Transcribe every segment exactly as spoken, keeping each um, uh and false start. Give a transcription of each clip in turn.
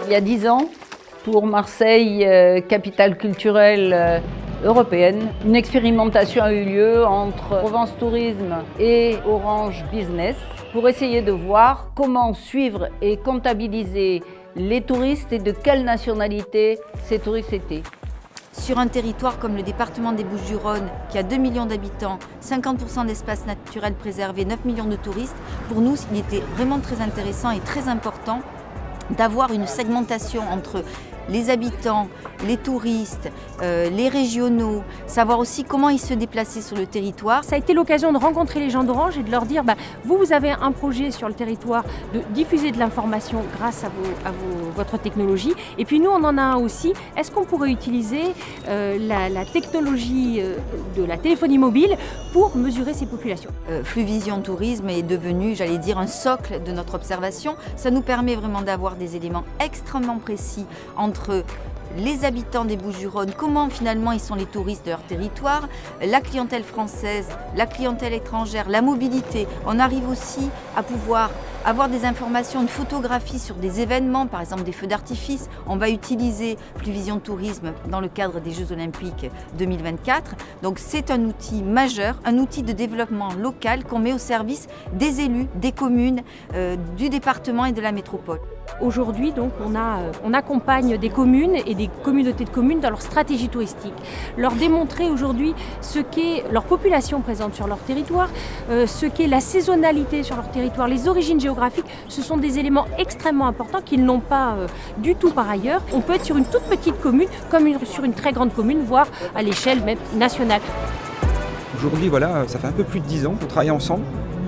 Il y a dix ans, pour Marseille, euh, capitale culturelle euh, européenne, une expérimentation a eu lieu entre Provence Tourisme et Orange Business pour essayer de voir comment suivre et comptabiliser les touristes et de quelle nationalité ces touristes étaient. Sur un territoire comme le département des Bouches-du-Rhône, qui a deux millions d'habitants, cinquante pour cent d'espaces naturels préservés, neuf millions de touristes, pour nous, il était vraiment très intéressant et très important d'avoir une segmentation entre les habitants, les touristes, euh, les régionaux, savoir aussi comment ils se déplaçaient sur le territoire. Ça a été l'occasion de rencontrer les gens d'Orange et de leur dire bah, vous, vous avez un projet sur le territoire de diffuser de l'information grâce à, vos, à vos, votre technologie. Et puis nous, on en a un aussi. Est-ce qu'on pourrait utiliser euh, la, la technologie euh, de la téléphonie mobile pour mesurer ces populations? euh, Fluvision Tourisme est devenu, j'allais dire, un socle de notre observation. Ça nous permet vraiment d'avoir des éléments extrêmement précis entre entre les habitants des Bouches-du-Rhône, comment finalement ils sont les touristes de leur territoire, la clientèle française, la clientèle étrangère, la mobilité. On arrive aussi à pouvoir avoir des informations, une photographie sur des événements, par exemple des feux d'artifice. On va utiliser Fluvision Tourisme dans le cadre des Jeux Olympiques deux mille vingt-quatre. Donc c'est un outil majeur, un outil de développement local qu'on met au service des élus, des communes, euh, du département et de la métropole. Aujourd'hui, donc, on, a, on accompagne des communes et des communautés de communes dans leur stratégie touristique. Leur démontrer aujourd'hui ce qu'est leur population présente sur leur territoire, euh, ce qu'est la saisonnalité sur leur territoire, les origines géographiques, ce sont des éléments extrêmement importants qu'ils n'ont pas euh, du tout par ailleurs. On peut être sur une toute petite commune comme une, sur une très grande commune, voire à l'échelle même nationale. Aujourd'hui, voilà, ça fait un peu plus de dix ans qu'on travaille ensemble.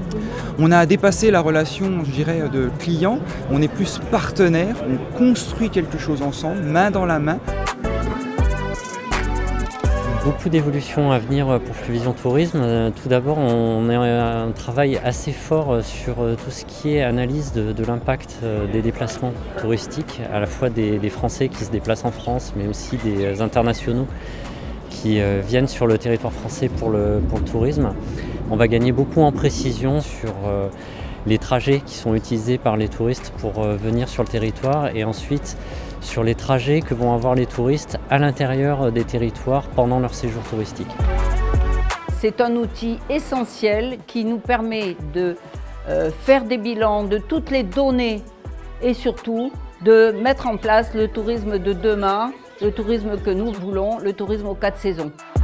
On a dépassé la relation, je dirais, de client. On est plus partenaire, on construit quelque chose ensemble, main dans la main. Beaucoup d'évolutions à venir pour Fluvision Tourisme. Tout d'abord, on a un travail assez fort sur tout ce qui est analyse de, de l'impact des déplacements touristiques, à la fois des, des Français qui se déplacent en France, mais aussi des internationaux qui viennent sur le territoire français pour le, pour le tourisme. On va gagner beaucoup en précision sur euh, les trajets qui sont utilisés par les touristes pour euh, venir sur le territoire et ensuite sur les trajets que vont avoir les touristes à l'intérieur des territoires pendant leur séjour touristique. C'est un outil essentiel qui nous permet de euh, faire des bilans de toutes les données et surtout de mettre en place le tourisme de demain, le tourisme que nous voulons, le tourisme aux quatre saisons.